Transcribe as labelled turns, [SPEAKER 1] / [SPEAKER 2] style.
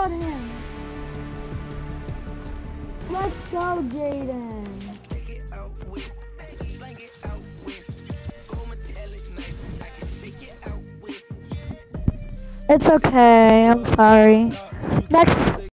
[SPEAKER 1] got him. Let's go, Jaden. It's okay. I'm sorry. Next